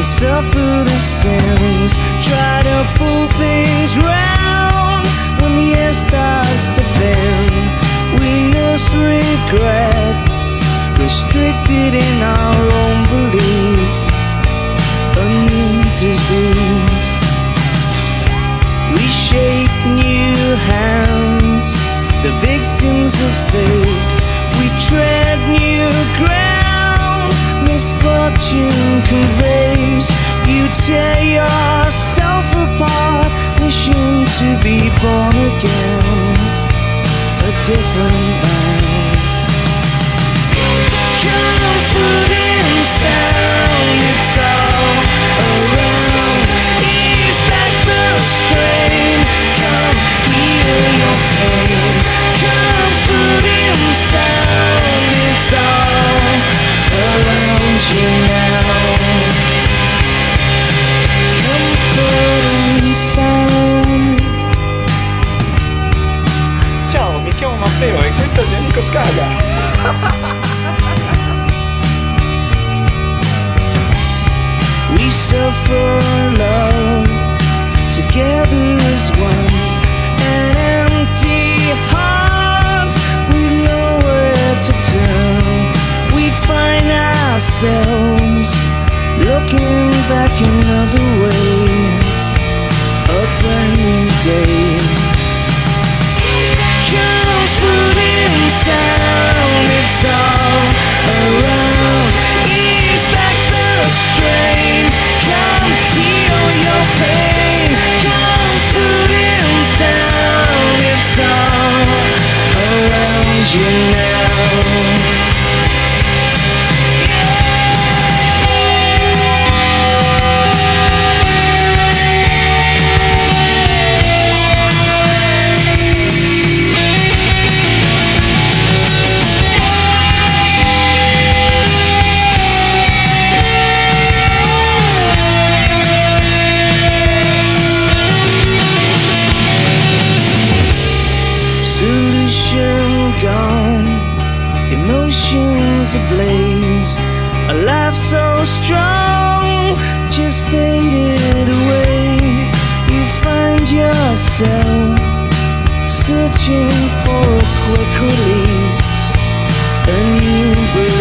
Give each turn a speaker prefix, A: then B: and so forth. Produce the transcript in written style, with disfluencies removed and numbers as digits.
A: suffer the sins, try to pull things round. When the air starts to thin, we nurse regrets, restricted in our own belief. A new disease. We shake new hands, the victims of fate. We tread new ground, misfortune conveys. You tear yourself apart, wishing to be born again, a different man. Comfort in sound, it's all around. Ease back the strain, come heal your pain. Comfort in sound, it's all around you now. Comfort in sound.
B: Ciao, mi chiamo Matteo e questo è il mio amico Scaga.
A: We suffer love together as one. An empty heart with nowhere to turn. We find ourselves looking back another way. A brand new day. Comfort in sound, it's all around. Ease back the strain, come heal your pain. Comfort in sound, it's all around you now. Solution gone, emotions ablaze. A life so strong just faded away. You find yourself searching for a quick release, a new breeze.